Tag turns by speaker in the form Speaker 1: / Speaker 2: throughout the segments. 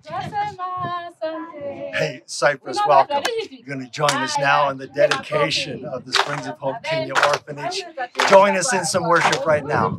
Speaker 1: Hey, Cyprus, welcome. You're going to join us now in the dedication of the Springs of Hope Kenya Orphanage. Join us in some worship right now.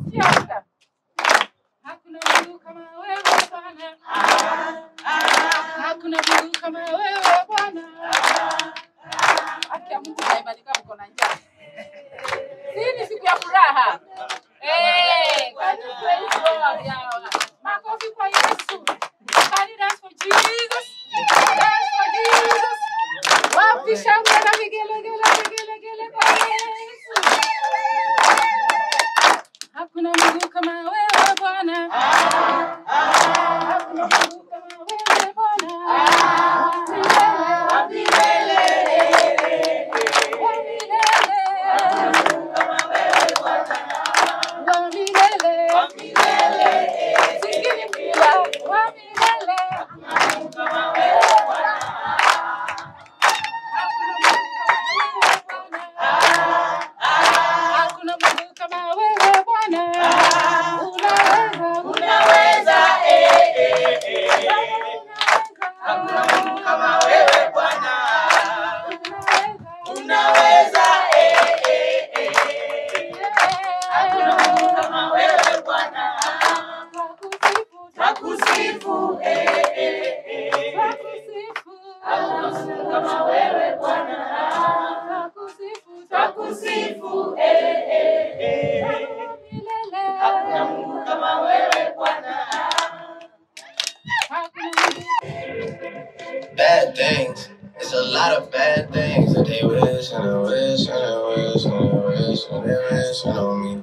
Speaker 2: Bad things. It's a lot of bad things that they wish and they wish and they wish and they wish and they wish on me.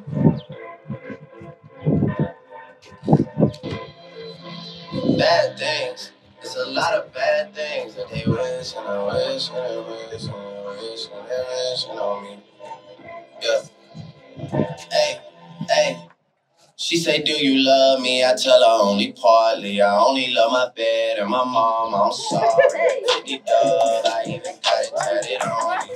Speaker 2: Bad things. It's a lot of bad things that they wish and they wish and they wish and they wish and they wish on me. Yeah. Hey, hey. She say, do you love me? I tell her only partly. I only love my bed and my mom. I'm sorry. 50 dub, I even got it tatted on me.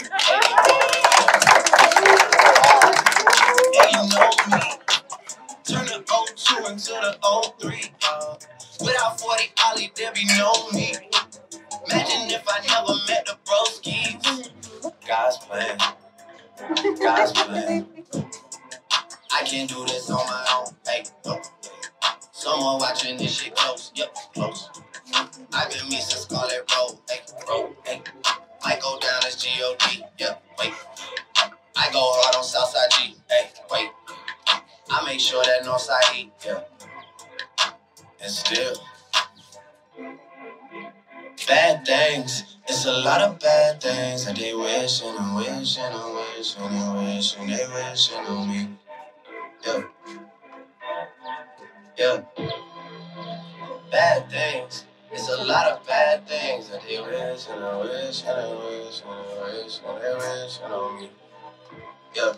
Speaker 2: Hey, you know me. Turn the 02 into the 03. Without 40 Ollie, there be no me. Imagine if I never met the broskies. God's plan. God's plan. I can't do this on my own. Hey, no. Someone watching this shit close. Yep, close. I've been me since Scarlet Road. Hey, road. Hey. Might go down as G.O.D. Yep, wait. I go hard on Southside G. Hey, wait. I make sure that Northside E. Yeah. And still. Bad things. It's a lot of bad things that they wish and they wish and they wish and they wish and they wish on me. Yeah. Yeah. Bad things. It's a lot of bad things that they wish and they wish and they wish and they wish and they wish on me. Yeah.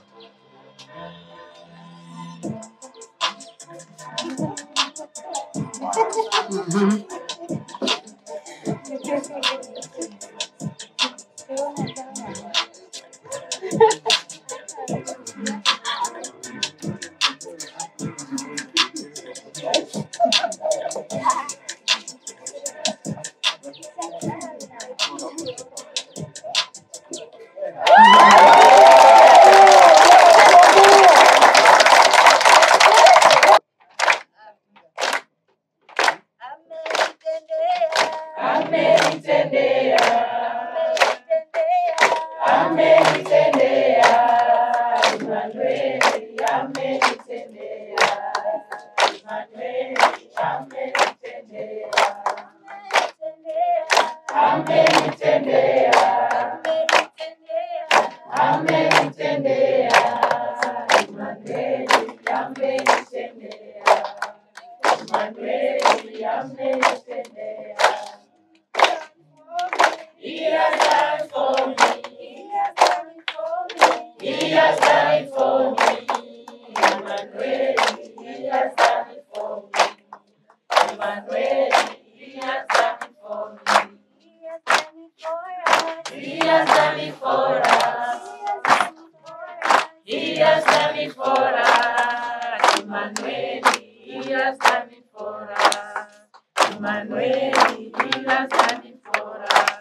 Speaker 2: Emmanuel, he has done it for us.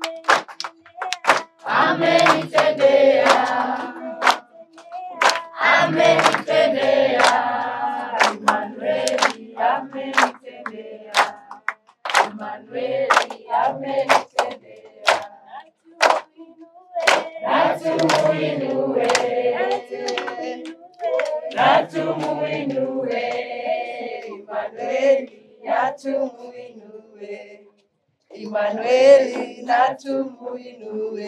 Speaker 2: Amen. Amen. Emmanuel, amen. Emmanuel, amen. Emmanuel, natumuinue.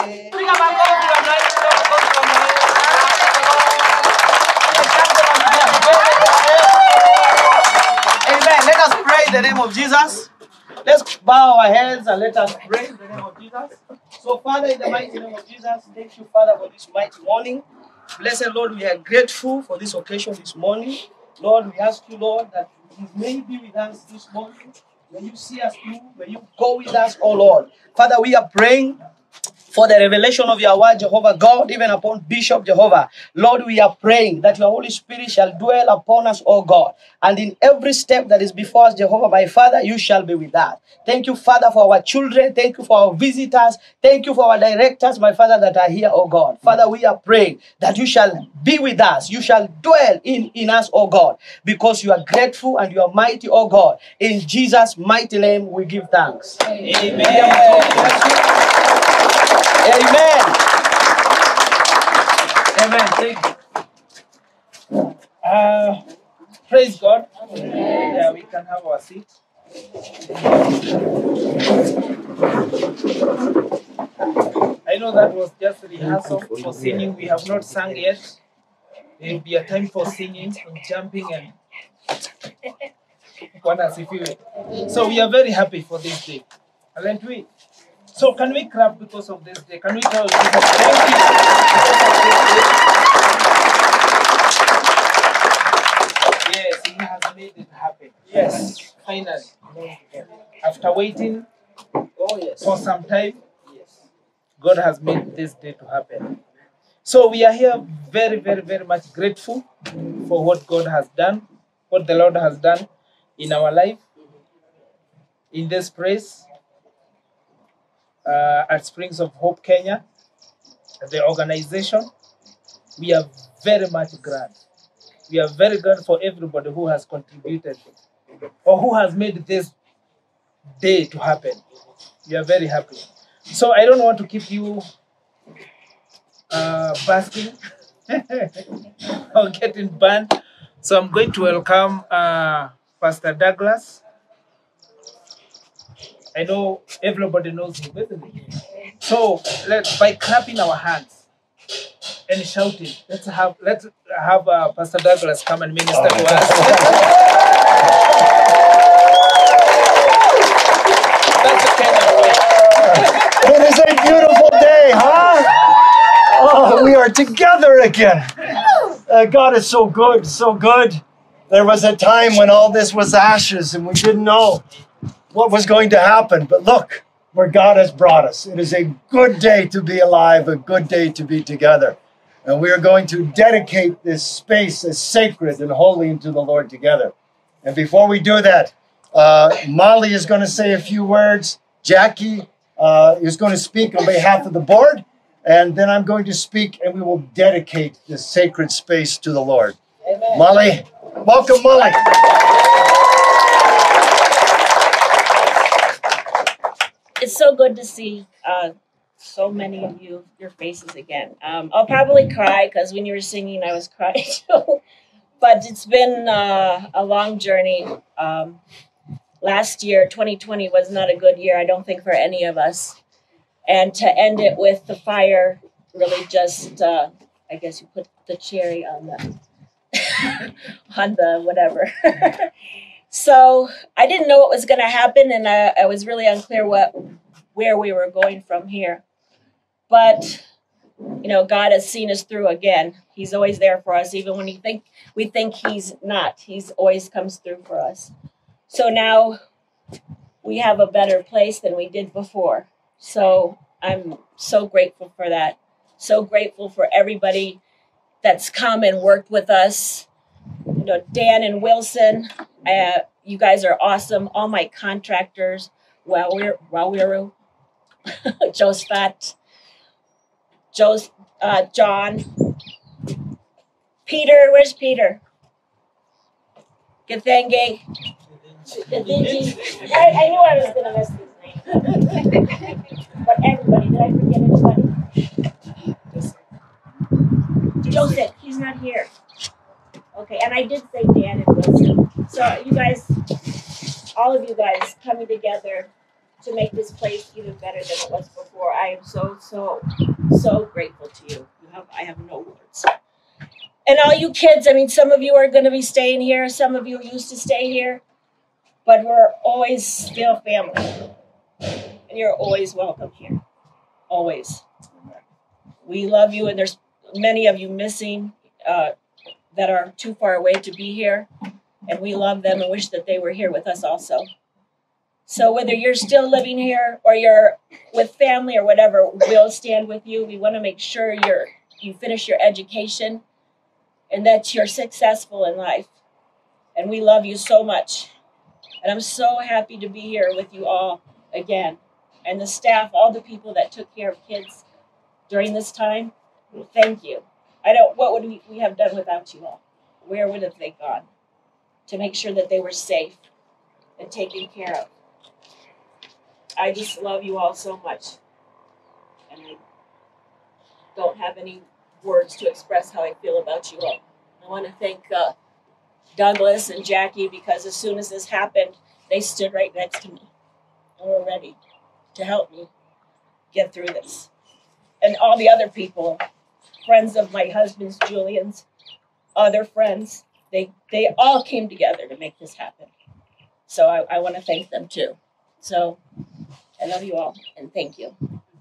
Speaker 2: Amen. Let us pray in the name of Jesus. Let's bow our heads and let us pray in the name of Jesus. So, Father, in the mighty name of Jesus, thank you, Father, for this mighty morning. Blessed Lord, we are grateful for this occasion this morning. Lord, we ask you, Lord, that you may be with us this morning. May you see us through. May you go with us, oh Lord. Father, we are praying for the revelation of your word, Jehovah God, even upon Bishop Jehovah. Lord, we are praying that your Holy Spirit shall dwell upon us, O God. And in every step that is before us, Jehovah, my Father, you shall be with us. Thank you, Father, for our children. Thank you for our visitors. Thank you for our directors, my Father, that are here, O God. Father, we are praying that you shall be with us. You shall dwell in us, O God, because you are grateful and you are mighty, O God. In Jesus' mighty name, we give thanks. Amen. Amen. Amen. Thank you. Praise God. Yeah, we can have our seat. I know that was just a rehearsal for singing. We have not sung yet. There will be a time for singing and jumping and so we are very happy for this day. Aren't we? So can we clap because of this day? Can we tell Jesus thank you because of this day? Yes, he has made it happen. Yes, finally. After waiting for some time, God has made this day to happen. So we are here very, very, very much grateful for what God has done, what the Lord has done in our life, in this place. At Springs of Hope Kenya, the organization, we are very much glad. We are very glad for everybody who has contributed or who has made this day to happen. We are very happy. So I don't want to keep you basking or getting burned. So I'm going to welcome Pastor Douglas. I know everybody knows him, isn't it? So let's, by clapping our hands and shouting, let's have Pastor Douglas come and minister to us. That's the kind of way.
Speaker 1: It is a beautiful day, huh? Oh, we are together again. God is so good, so good. There was a time when all this was ashes and we didn't know what was going to happen. But look where God has brought us. It is a good day to be alive, a good day to be together. And we are going to dedicate this space as sacred and holy unto the Lord together. And before we do that, Molly is going to say a few words. Jackie is going to speak on behalf of the board. And then I'm going to speak and we will dedicate this sacred space to the Lord. Amen. Molly, welcome, Molly.
Speaker 3: It's so good to see so many of you, your faces again. I'll probably cry because when you were singing, I was crying too. But it's been a long journey. Last year, 2020, was not a good year, I don't think, for any of us. And to end it with the fire really just, I guess you put the cherry on the, on the whatever. So I didn't know what was going to happen, and I was really unclear where we were going from here. But, you know, God has seen us through again. He's always there for us, even when we think he's not. He's always comes through for us. So now we have a better place than we did before. So I'm so grateful for that. So grateful for everybody that's come and worked with us. You know, Dan and Wilson, You guys are awesome. All my contractors, Wawiru, Josephat, John, Peter. Where's Peter? Gathenge. I knew I was going to miss his name. But everybody, did I forget anybody? Joseph, he's not here. Okay, and I did say Dan and Wilson. So you guys, all of you guys coming together to make this place even better than it was before. I am so grateful to you. I have no words. And all you kids, I mean, some of you are going to be staying here. Some of you used to stay here. But we're always still family. And you're always welcome here. Always. We love you, and there's many of you missing that are too far away to be here. And we love them and wish that they were here with us also. So whether you're still living here or you're with family or whatever, we'll stand with you. We want to make sure you finish your education and that you're successful in life. And we love you so much. And I'm so happy to be here with you all again. And the staff, all the people that took care of kids during this time, thank you. What would we have done without you all? Where would have they gone? To make sure that they were safe and taken care of. I just love you all so much. And I don't have any words to express how I feel about you all. I want to thank Douglas and Jackie, because as soon as this happened, they stood right next to me and were ready to help me get through this. And all the other people, friends of my husband's, Julian's, other friends, they all came together to make this happen. So I want to thank them too. So I love you all and thank you.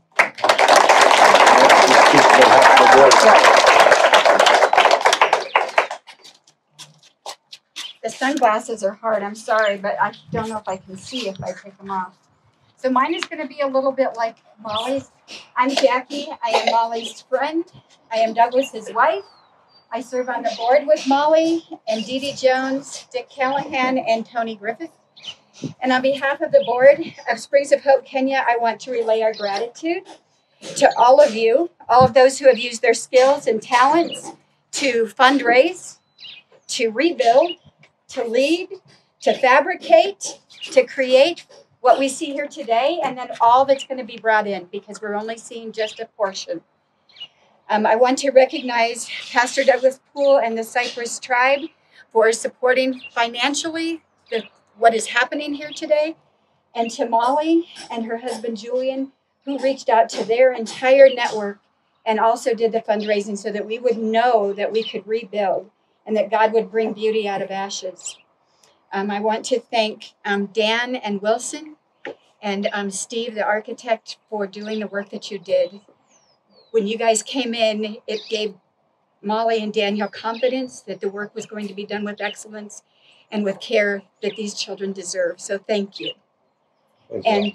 Speaker 4: The sunglasses are hard. I'm sorry, but I don't know if I can see if I take them off. So mine is going to be a little bit like Molly's. I'm Jackie. I am Molly's friend. I am Douglas's wife. I serve on the board with Molly and Dee Dee Jones, Dick Callahan, and Tony Griffith. And on behalf of the board of Springs of Hope Kenya, I want to relay our gratitude to all of you, all of those who have used their skills and talents to fundraise, to rebuild, to lead, to fabricate, to create what we see here today, and then all that's going to be brought in, because we're only seeing just a portion. I want to recognize Pastor Douglas Poole and the Cypress Tribe for supporting financially what is happening here today, and to Molly and her husband Julian, who reached out to their entire network and also did the fundraising so that we would know that we could rebuild and that God would bring beauty out of ashes. I want to thank Dan and Wilson and Steve, the architect, for doing the work that you did. When you guys came in, it gave Molly and Daniel confidence that the work was going to be done with excellence and with care that these children deserve. So thank you. And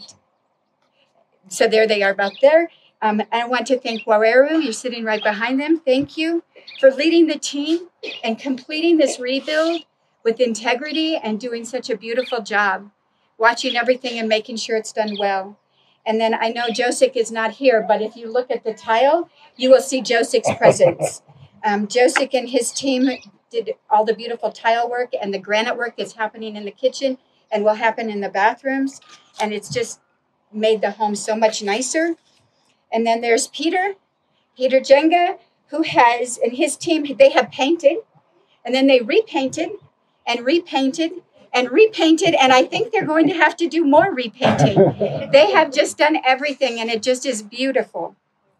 Speaker 4: so there they are back there. I want to thank Waweru. You're sitting right behind them. Thank you for leading the team and completing this rebuild with integrity and doing such a beautiful job, watching everything and making sure it's done well. And then I know Josek is not here, but if you look at the tile, you will see Josek's presence. Josek and his team did all the beautiful tile work and the granite work that's happening in the kitchen and will happen in the bathrooms. And it's just made the home so much nicer. And then there's Peter Jenga, who has, and his team, they have painted, and then they repainted and repainted and repainted, and I think they're going to have to do more repainting. They have just done everything, and it just is beautiful.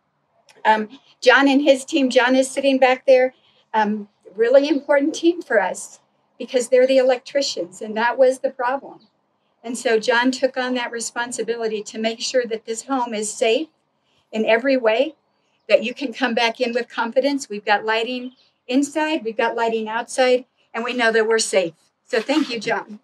Speaker 4: John and his team, John is sitting back there, really important team for us because they're the electricians, and that was the problem. And so John took on that responsibility to make sure that this home is safe in every way, that you can come back in with confidence. We've got lighting inside, we've got lighting outside, and we know that we're safe. So thank you, John.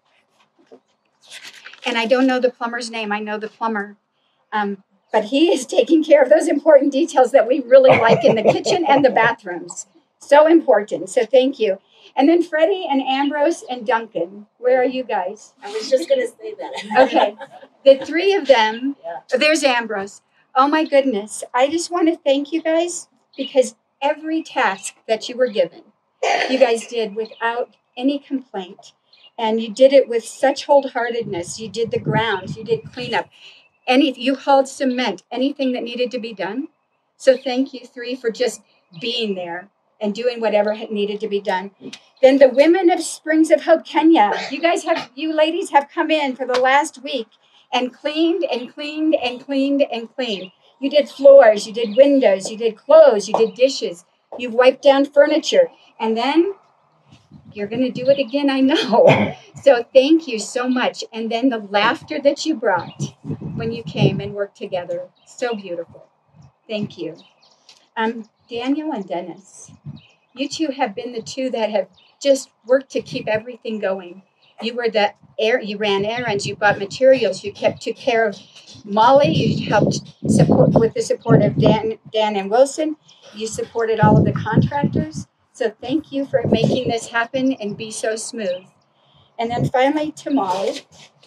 Speaker 4: And I don't know the plumber's name. I know the plumber. But he is taking care of those important details that we really like in the kitchen and the bathrooms. So important. So thank you. And then Freddie and Ambrose and Duncan. Where are you guys?
Speaker 3: I was just going to say that.
Speaker 4: Okay. The three of them. Yeah. There's Ambrose. Oh, my goodness. I just want to thank you guys because every task that you were given, you guys did without any complaint. And you did it with such wholeheartedness. You did the grounds. You did cleanup. You hauled cement, anything that needed to be done. So thank you three for just being there and doing whatever needed to be done. Then the women of Springs of Hope, Kenya, you ladies have come in for the last week and cleaned and cleaned and cleaned and cleaned. You did floors, you did windows, you did clothes, you did dishes, you wiped down furniture, and then you're going to do it again, I know. So thank you so much. And then the laughter that you brought when you came and worked together, so beautiful. Thank you. Daniel and Dennis, you two have been the two that have just worked to keep everything going. You ran errands, you bought materials, you took care of Molly, you helped support with the support of Dan and Wilson. You supported all of the contractors. So thank you for making this happen and be so smooth. And then finally to Molly.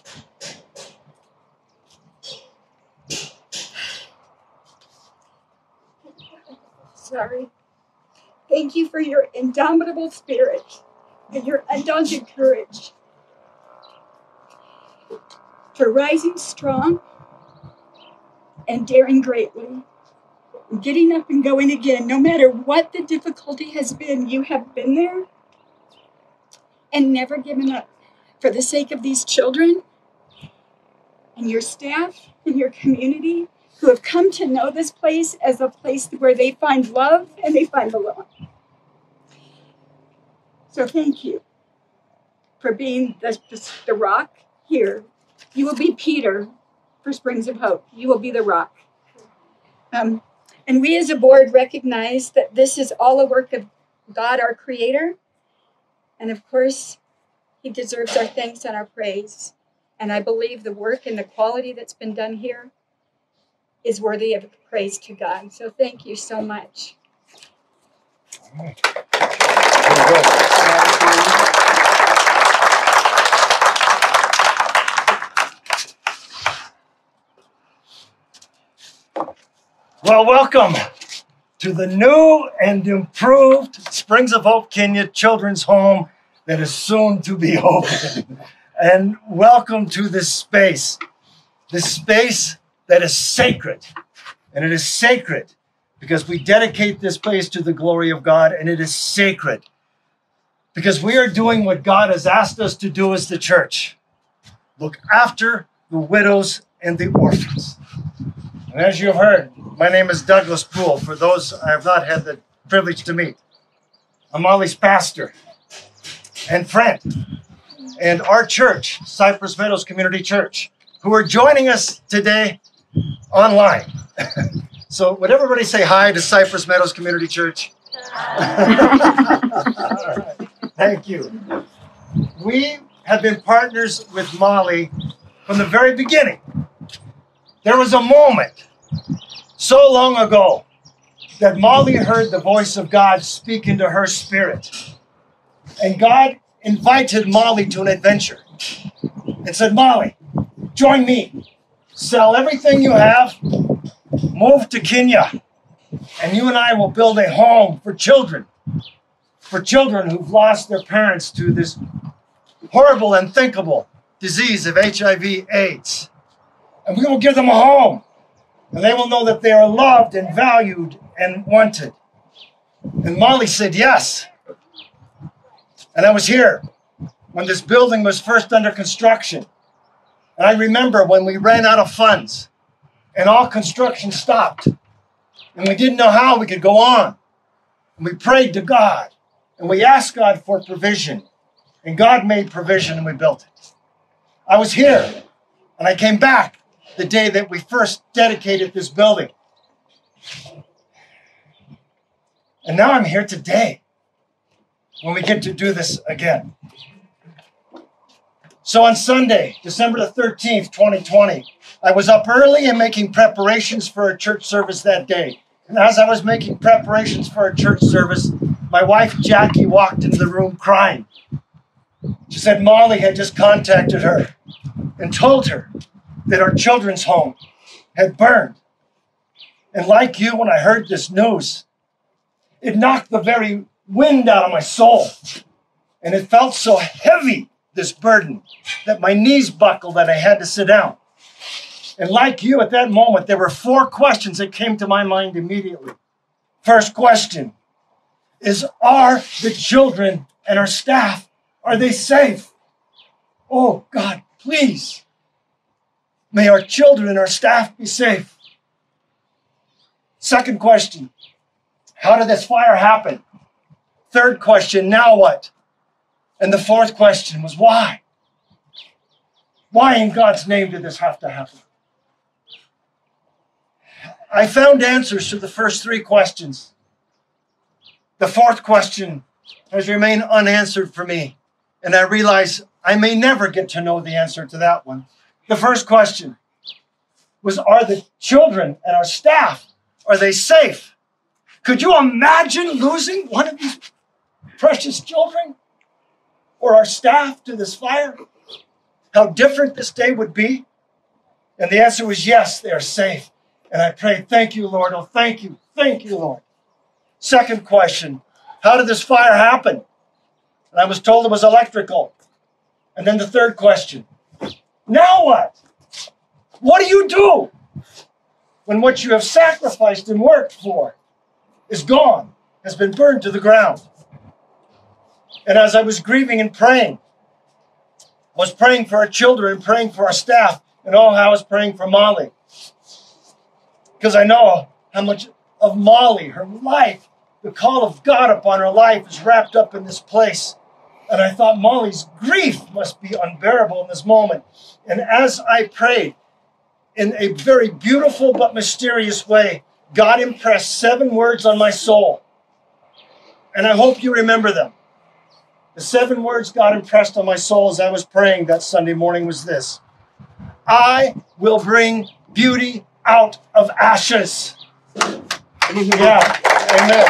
Speaker 4: Sorry. Thank you for your indomitable spirit and your undaunted courage. For rising strong and daring greatly. Getting up and going again, no matter what the difficulty has been, you have been there and never given up for the sake of these children and your staff and your community who have come to know this place as a place where they find love and they find belong. So thank you for being the rock here. You will be Peter for Springs of Hope. You will be the rock. And we as a board recognize that this is all a work of God, our Creator. And of course, He deserves our thanks and our praise. And I believe the work and the quality that's been done here is worthy of praise to God. So thank you so much.
Speaker 1: All right. Well, welcome to the new and improved Springs of Hope Kenya Children's Home that is soon to be open. And welcome to this space that is sacred. And it is sacred because we dedicate this place to the glory of God, and it is sacred because we are doing what God has asked us to do as the church. Look after the widows and the orphans. And as you have heard, my name is Douglas Poole. For those I have not had the privilege to meet, I'm Molly's pastor and friend. And our church, Cypress Meadows Community Church, who are joining us today online. So would everybody say hi to Cypress Meadows Community Church? Thank you. We have been partners with Molly from the very beginning. There was a moment so long ago that Molly heard the voice of God speak into her spirit. And God invited Molly to an adventure and said, Molly, join me. Sell everything you have, move to Kenya, and you and I will build a home for children who've lost their parents to this horrible, unthinkable disease of HIV/AIDS. And we will give them a home, and they will know that they are loved and valued and wanted. And Molly said yes. And I was here when this building was first under construction. And I remember when we ran out of funds and all construction stopped. And we didn't know how we could go on. And we prayed to God. And we asked God for provision. And God made provision and we built it. I was here. And I came back the day that we first dedicated this building. And now I'm here today when we get to do this again. So on Sunday, December the 13th, 2020, I was up early and making preparations for a church service that day. And as I was making preparations for a church service, my wife Jackie walked into the room crying. She said Molly had just contacted her and told her that our children's home had burned. And like you, when I heard this news, it knocked the very wind out of my soul. And it felt so heavy, this burden, that my knees buckled and I had to sit down. And like you, at that moment, there were 4 questions that came to my mind immediately. First question is, are the children and our staff, are they safe? Oh, God, please. May our children and our staff be safe. Second question, how did this fire happen? Third question, now what? And the fourth question was, why? Why in God's name did this have to happen? I found answers to the first 3 questions. The fourth question has remained unanswered for me, and I realize I may never get to know the answer to that one. The first question was, are the children and our staff, are they safe? Could you imagine losing one of these precious children or our staff to this fire? How different this day would be? And the answer was yes, they are safe. And I prayed, thank you, Lord. Oh, thank you, Lord. Second question, how did this fire happen? And I was told it was electrical. And then the third question, now what? What do you do when what you have sacrificed and worked for is gone, has been burned to the ground? And as I was grieving and praying, I was praying for our children and praying for our staff, and all I was praying for Molly. Because I know how much of Molly, her life, the call of God upon her life is wrapped up in this place. And I thought Molly's grief must be unbearable in this moment. And as I prayed, in a very beautiful but mysterious way, God impressed 7 words on my soul. And I hope you remember them. The 7 words God impressed on my soul as I was praying that Sunday morning was this: I will bring beauty out of ashes. Yeah, amen.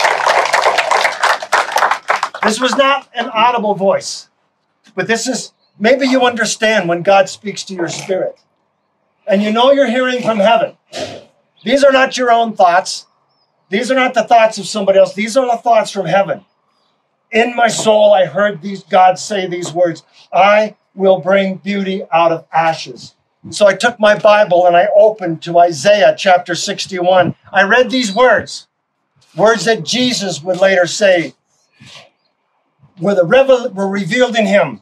Speaker 1: This was not an audible voice, but this is, maybe you understand when God speaks to your spirit. And you know you're hearing from heaven. These are not your own thoughts. These are not the thoughts of somebody else. These are the thoughts from heaven. In my soul, I heard God say these words: I will bring beauty out of ashes. So I took my Bible and I opened to Isaiah chapter 61. I read these words that Jesus would later say were revealed in him.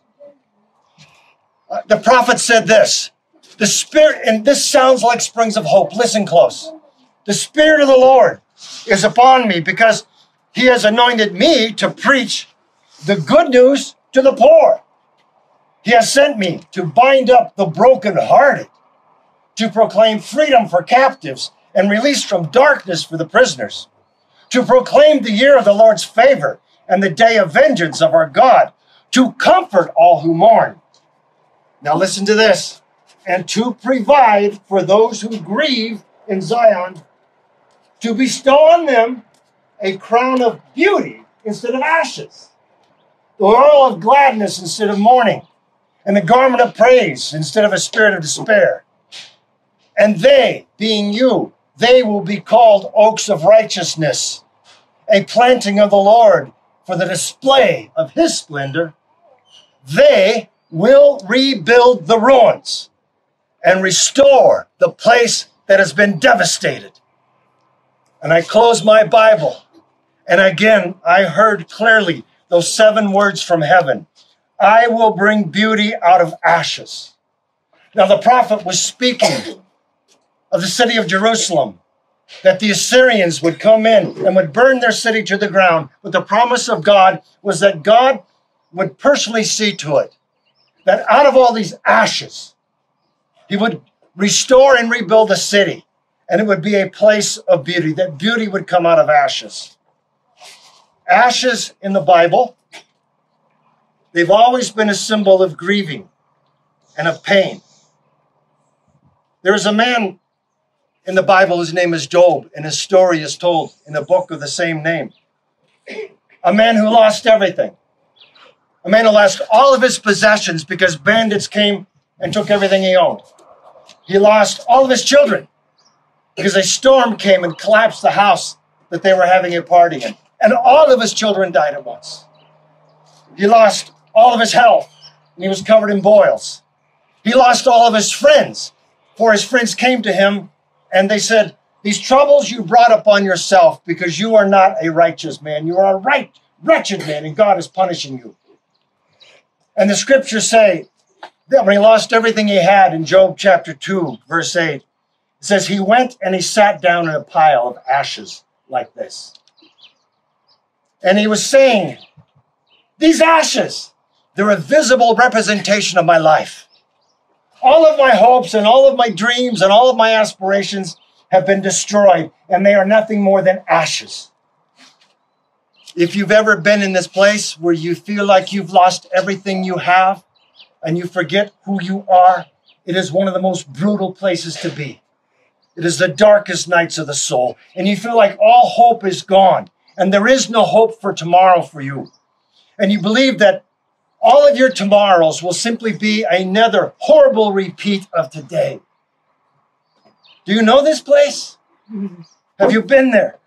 Speaker 1: The prophet said this: the Spirit, and this sounds like springs of hope. Listen close. The Spirit of the Lord is upon me because he has anointed me to preach the good news to the poor. He has sent me to bind up the brokenhearted, to proclaim freedom for captives and release from darkness for the prisoners, to proclaim the year of the Lord's favor and the day of vengeance of our God, to comfort all who mourn. Now listen to this: and to provide for those who grieve in Zion, to bestow on them a crown of beauty instead of ashes, the oil of gladness instead of mourning, and the garment of praise instead of a spirit of despair. And they, being you, they will be called oaks of righteousness, a planting of the Lord for the display of his splendor. They will rebuild the ruins and restore the place that has been devastated. And I closed my Bible, and again, I heard clearly those 7 words from heaven: I will bring beauty out of ashes. Now the prophet was speaking of the city of Jerusalem, that the Assyrians would come in and would burn their city to the ground. But the promise of God was that God would personally see to it that out of all these ashes, he would restore and rebuild the city, and it would be a place of beauty, that beauty would come out of ashes. Ashes in the Bible, they've always been a symbol of grieving and of pain. There's a man in the Bible, his name is Job, and his story is told in a book of the same name. A man who lost everything. A man who lost all of his possessions because bandits came and took everything he owned. He lost all of his children because a storm came and collapsed the house that they were having a party in. And all of his children died at once. He lost all of his health, and he was covered in boils. He lost all of his friends, for his friends came to him, and they said, these troubles you brought upon yourself because you are not a righteous man. You are a wretched man, and God is punishing you. And the scriptures say that when he lost everything he had in Job chapter 2, verse 8, it says he went and he sat down in a pile of ashes like this. And he was saying, these ashes, they're a visible representation of my life. All of my hopes and all of my dreams and all of my aspirations have been destroyed, and they are nothing more than ashes. If you've ever been in this place where you feel like you've lost everything you have and you forget who you are, it is one of the most brutal places to be. It is the darkest nights of the soul, and you feel like all hope is gone, and there is no hope for tomorrow for you. And you believe that all of your tomorrows will simply be another horrible repeat of today. Do you know this place? Have you been there?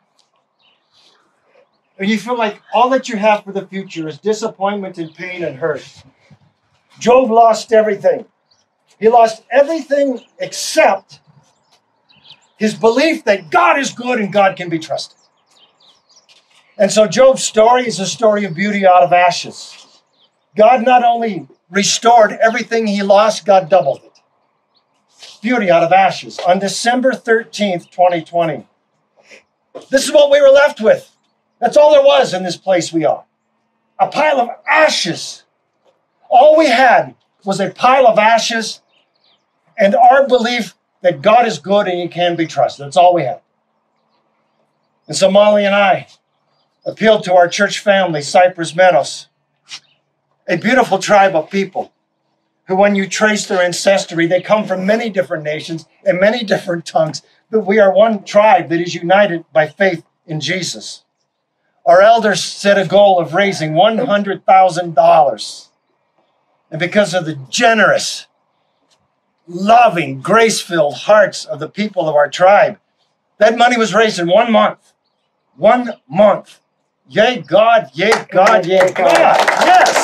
Speaker 1: And you feel like all that you have for the future is disappointment and pain and hurt. Job lost everything. He lost everything except his belief that God is good and God can be trusted. And so Job's story is a story of beauty out of ashes. God not only restored everything he lost, God doubled it. Beauty out of ashes. On December 13th, 2020, this is what we were left with. That's all there was in this place we are. A pile of ashes. All we had was a pile of ashes and our belief that God is good and he can be trusted. That's all we had. And so Molly and I appealed to our church family, Cypress Meadows, a beautiful tribe of people who, when you trace their ancestry, they come from many different nations and many different tongues, but we are one tribe that is united by faith in Jesus. Our elders set a goal of raising $100,000. And because of the generous, loving, grace-filled hearts of the people of our tribe, that money was raised in 1 month. 1 month. Yay, God, yay, God, yay, God. Yes.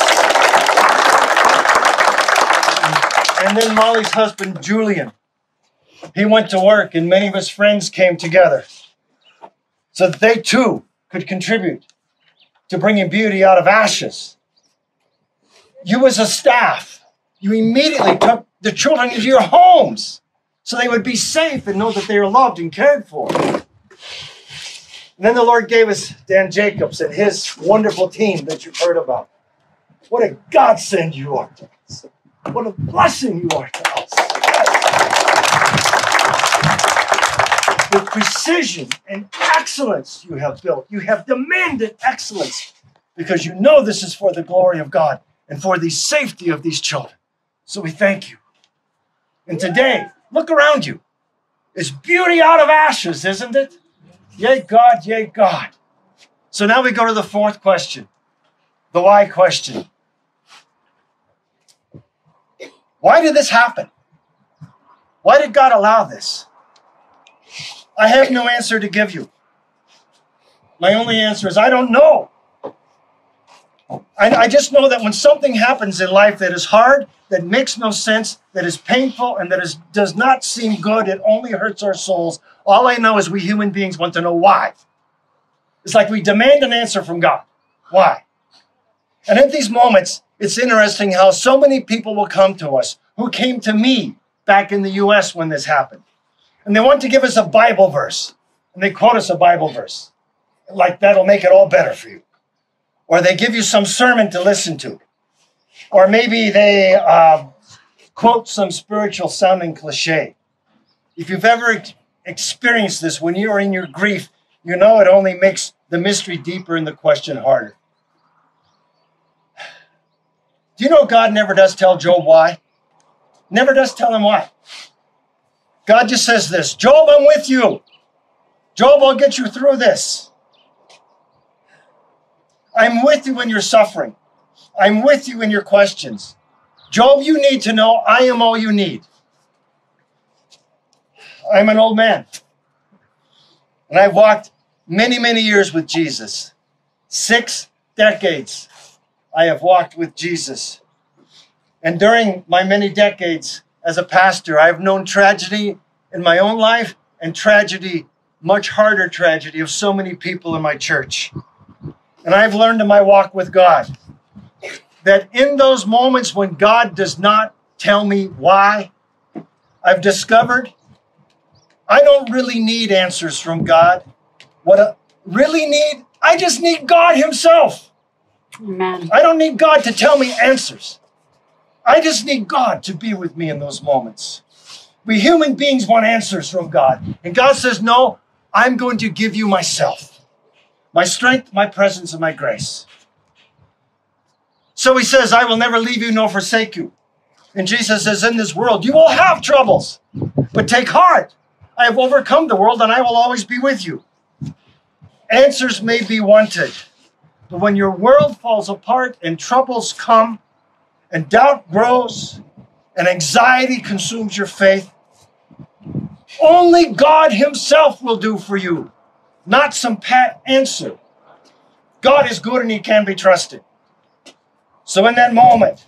Speaker 1: And then Molly's husband, Julian, he went to work and many of his friends came together so that they too could contribute to bringing beauty out of ashes. You as a staff, you immediately took the children into your homes so they would be safe and know that they are loved and cared for. And then the Lord gave us Dan Jacobs and his wonderful team that you've heard about. What a godsend you are to us. What a blessing you are to us. With precision and excellence you have built. You have demanded excellence because you know this is for the glory of God and for the safety of these children. So we thank you. And today, look around you. It's beauty out of ashes, isn't it? Yay, God, yay, God. So now we go to the fourth question, the why question. Why did this happen? Why did God allow this? I have no answer to give you. My only answer is I don't know. I just know that when something happens in life that is hard, that makes no sense, that is painful, and that does not seem good, it only hurts our souls. All I know is we human beings want to know why. It's like we demand an answer from God. Why? And at these moments, it's interesting how so many people will come to us who came to me back in the U.S. when this happened. And they want to give us a Bible verse. And they quote us a Bible verse. Like that'll make it all better for you. Or they give you some sermon to listen to. Or maybe they quote some spiritual sounding cliche. If you've ever experienced this when you are in your grief, you know it only makes the mystery deeper and the question harder. Do you know God never does tell Job why? Never does tell him why. God just says this, Job, I'm with you. Job, I'll get you through this. I'm with you in your suffering. I'm with you in your questions. Job, you need to know I am all you need. I'm an old man. And I've walked many, many years with Jesus. 6 decades I have walked with Jesus. And during my many decades as a pastor, I've known tragedy in my own life and tragedy, much harder tragedy of so many people in my church. And I've learned in my walk with God that in those moments when God does not tell me why, I've discovered I don't really need answers from God. What I really need, I just need God himself.
Speaker 4: Amen.
Speaker 1: I don't need God to tell me answers. I just need God to be with me in those moments. We human beings want answers from God. And God says, no, I'm going to give you myself. My strength, my presence, and my grace. So he says, I will never leave you nor forsake you. And Jesus says, in this world, you will have troubles. But take heart. I have overcome the world and I will always be with you. Answers may be wanted. But when your world falls apart and troubles come and doubt grows and anxiety consumes your faith, only God himself will do for you, not some pat answer. God is good and he can be trusted. So in that moment,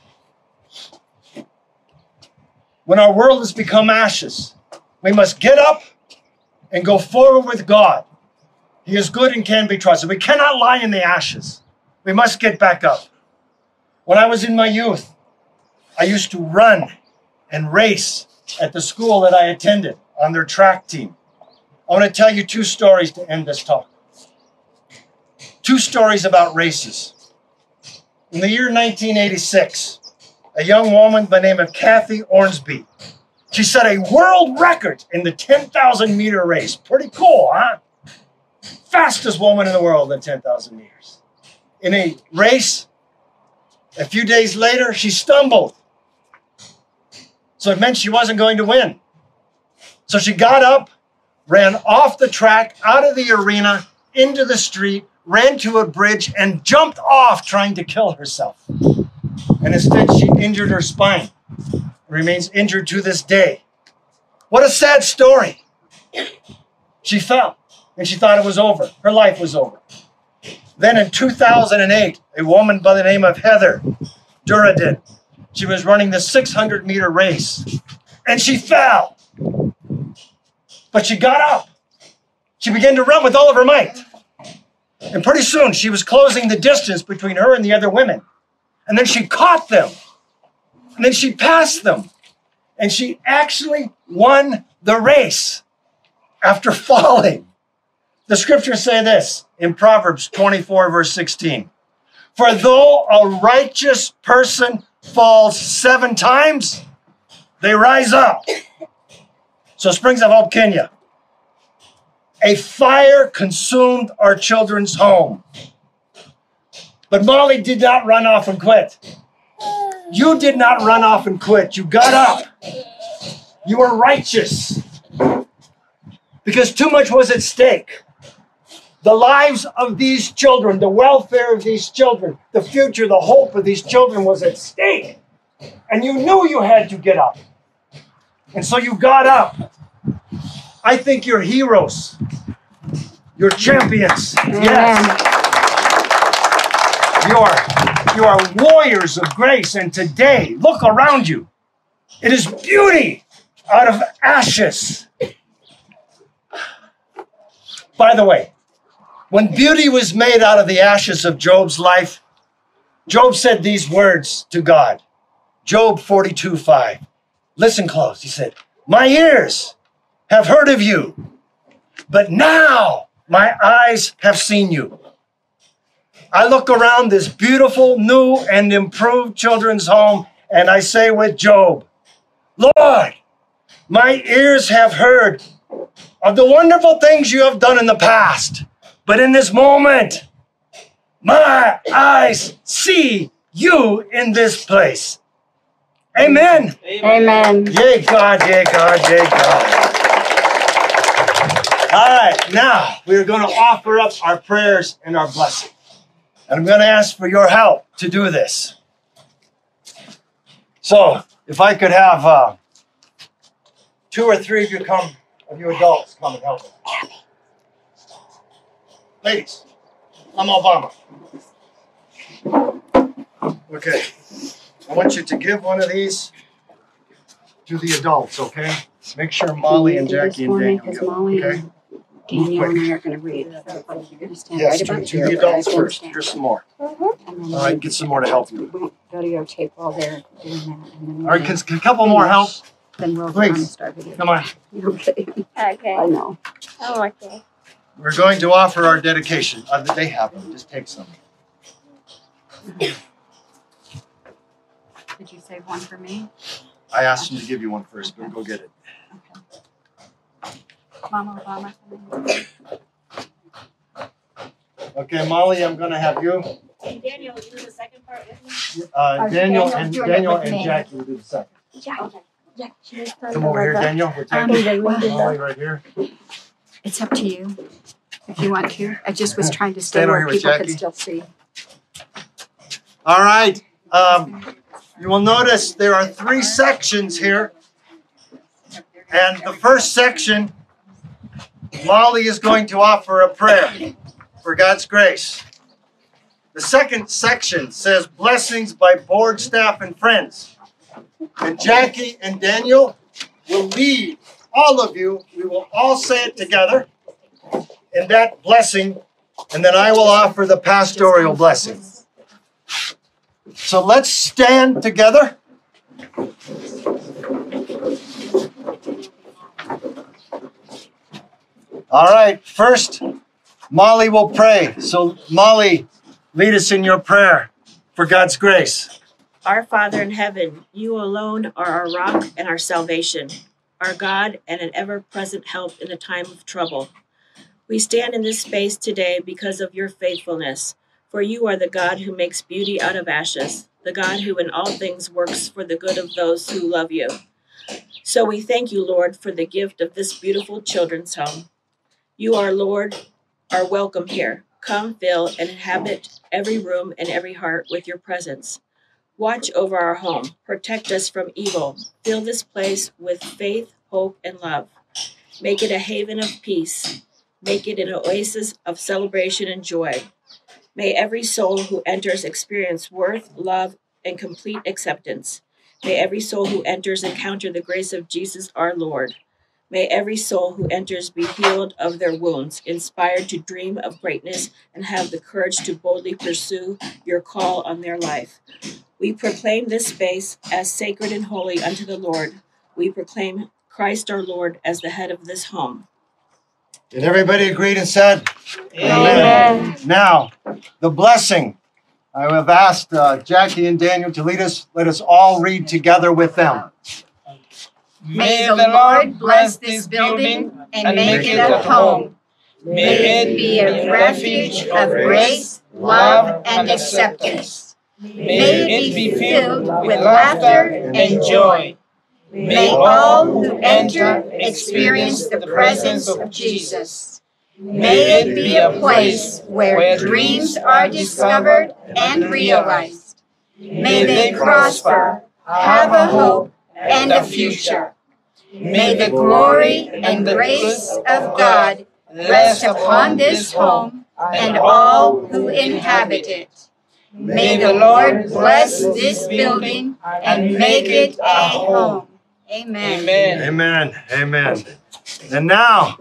Speaker 1: when our world has become ashes, we must get up and go forward with God. He is good and can be trusted. We cannot lie in the ashes. We must get back up. When I was in my youth, I used to run and race at the school that I attended on their track team. I want to tell you 2 stories to end this talk. 2 stories about races. In the year 1986, a young woman by the name of Kathy Ornsby, she set a world record in the 10,000 meter race. Pretty cool, huh? Fastest woman in the world in 10,000 meters. In a race, a few days later, she stumbled. So it meant she wasn't going to win. So she got up, ran off the track, out of the arena, into the street, ran to a bridge, and jumped off trying to kill herself. And instead, she injured her spine. Remains injured to this day. What a sad story. She fell, and she thought it was over. Her life was over. Then in 2008, a woman by the name of Heather Durden, she was running the 600-meter race, and she fell. But she got up. She began to run with all of her might. And pretty soon, she was closing the distance between her and the other women. And then she caught them. And then she passed them. And she actually won the race after falling. The scriptures say this in Proverbs 24, verse 16. For though a righteous person falls 7 times, they rise up. So Springs of Hope, Kenya. A fire consumed our children's home. But Molly did not run off and quit. You did not run off and quit. You got up. You were righteous. Because too much was at stake. The lives of these children, the welfare of these children, the future, the hope of these children was at stake. And you knew you had to get up. And so you got up. I think you're heroes. You're champions. Yes. You are warriors of grace. And today, look around you. It is beauty out of ashes. By the way, when beauty was made out of the ashes of Job's life, Job said these words to God. Job 42:5. Listen close. He said, my ears have heard of you, but now my eyes have seen you. I look around this beautiful, new, and improved children's home, and I say with Job, Lord, my ears have heard of the wonderful things you have done in the past, but in this moment, my eyes see you in this place. Amen.
Speaker 4: Amen.
Speaker 1: Yay, God, yay, God, yay, God. All right, now we are going to offer up our prayers and our blessing. And I'm going to ask for your help to do this. So, if I could have 2 or 3 of you adults come and help me. Ladies, I'm Obama. Okay. I want you to give one of these to the adults, okay? Make sure Molly and Jackie and Daniel get one, okay?
Speaker 4: Daniel and I are going to read. You're going to stand
Speaker 1: Yes,
Speaker 4: right about
Speaker 1: to
Speaker 4: here.
Speaker 1: the adults first.
Speaker 4: Stand.
Speaker 1: Here's some more.
Speaker 4: All
Speaker 1: right, get some more to help you.
Speaker 4: We won't go to your tape while they're doing that. And then
Speaker 1: All right, can a couple more help?
Speaker 4: Then we'll
Speaker 1: Please.
Speaker 4: start video.
Speaker 1: Come on.
Speaker 4: Okay.
Speaker 3: Okay.
Speaker 4: I know.
Speaker 3: Oh, okay.
Speaker 1: We're going to offer our dedication. They have them. Just take some.
Speaker 4: Did you save one for me?
Speaker 1: I asked them to give you one first, but go get it.
Speaker 4: Okay. Mama Obama.
Speaker 1: Okay, Molly, I'm going to have you.
Speaker 3: Hey, Daniel, will you do the second part with me?
Speaker 1: Daniel
Speaker 4: doing it with
Speaker 1: and
Speaker 4: me.
Speaker 1: Jackie will do the second.
Speaker 3: Okay.
Speaker 4: Yeah.
Speaker 1: Come over here, Daniel. We'll take Molly right here.
Speaker 4: It's up to you if you want to. I just was trying to stay
Speaker 1: Stand over
Speaker 4: where
Speaker 1: here with
Speaker 4: people could
Speaker 1: Jackie.
Speaker 4: still see.
Speaker 1: All right. You will notice there are 3 sections here. And the first section, Molly is going to offer a prayer for God's grace. The second section says blessings by board staff and friends. And Jackie and Daniel will lead all of you. We will all say it together in that blessing, and then I will offer the pastoral blessing. So let's stand together. All right, first, Molly will pray. So Molly, lead us in your prayer for God's grace.
Speaker 3: Our Father in heaven, you alone are our rock and our salvation, our God and an ever-present help in the time of trouble. We stand in this space today because of your faithfulness, for you are the God who makes beauty out of ashes, the God who in all things works for the good of those who love you. So we thank you, Lord, for the gift of this beautiful children's home. You, our Lord, are welcome here. Come, fill, and inhabit every room and every heart with your presence. Watch over our home. Protect us from evil. Fill this place with faith, hope, and love. Make it a haven of peace. Make it an oasis of celebration and joy. May every soul who enters experience worth, love, and complete acceptance. May every soul who enters encounter the grace of Jesus our Lord. May every soul who enters be healed of their wounds, inspired to dream of greatness, and have the courage to boldly pursue your call on their life. We proclaim this space as sacred and holy unto the Lord. We proclaim Christ our Lord as the head of this home.
Speaker 1: Did everybody agree and said?
Speaker 3: Amen.
Speaker 1: Now, the blessing. I have asked Jackie and Daniel to lead us. Let us all read together with them.
Speaker 5: May the Lord bless this building and make it a home. May it be a refuge of grace, love, and acceptance. May it be filled with laughter and joy. May all who enter experience the presence of Jesus. May it be a place where dreams are discovered and realized. May they prosper, have a hope, and a future. May the glory and grace of God rest upon this home and all who inhabit it. May the Lord bless this building and make it a home. Amen.
Speaker 1: Amen. Amen. Amen. And now,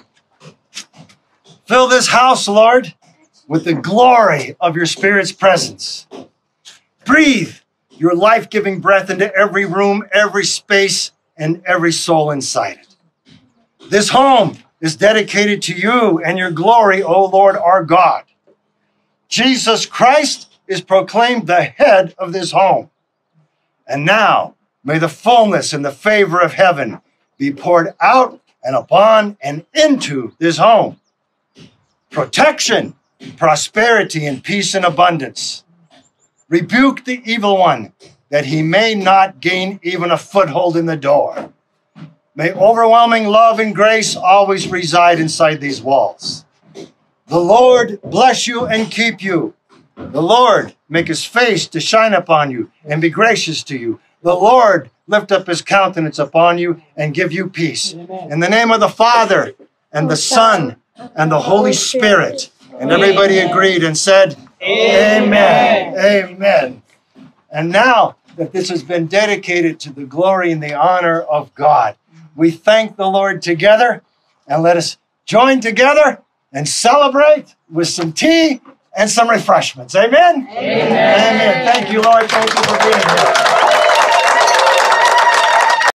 Speaker 1: fill this house, Lord, with the glory of your Spirit's presence. Breathe your life-giving breath into every room, every space, and every soul inside it. This home is dedicated to you and your glory, O Lord our God. Jesus Christ is proclaimed the head of this home. And now, may the fullness and the favor of heaven be poured out and upon and into this home. Protection, prosperity, and peace in abundance. Rebuke the evil one, that he may not gain even a foothold in the door. May overwhelming love and grace always reside inside these walls. The Lord bless you and keep you. The Lord make his face to shine upon you and be gracious to you. The Lord lift up his countenance upon you and give you peace. In the name of the Father and the Son and the Holy Spirit. And everybody agreed and said, Amen. Amen. And now that this has been dedicated to the glory and the honor of God, we thank the Lord together, and let us join together and celebrate with some tea and some refreshments. Amen? Amen. Amen. Thank you, Lord. Thank you for being here.